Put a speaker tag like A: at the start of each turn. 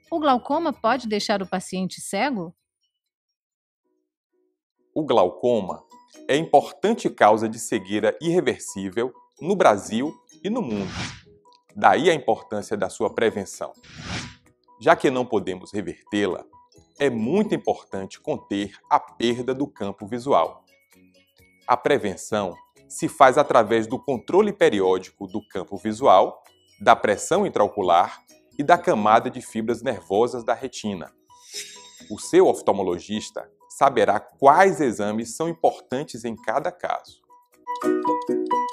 A: O glaucoma pode deixar o paciente cego?
B: O glaucoma é importante causa de cegueira irreversível no Brasil e no mundo. Daí a importância da sua prevenção. Já que não podemos revertê-la, é muito importante conter a perda do campo visual. A prevenção se faz através do controle periódico do campo visual, da pressão intraocular e da camada de fibras nervosas da retina. O seu oftalmologista saberá quais exames são importantes em cada caso.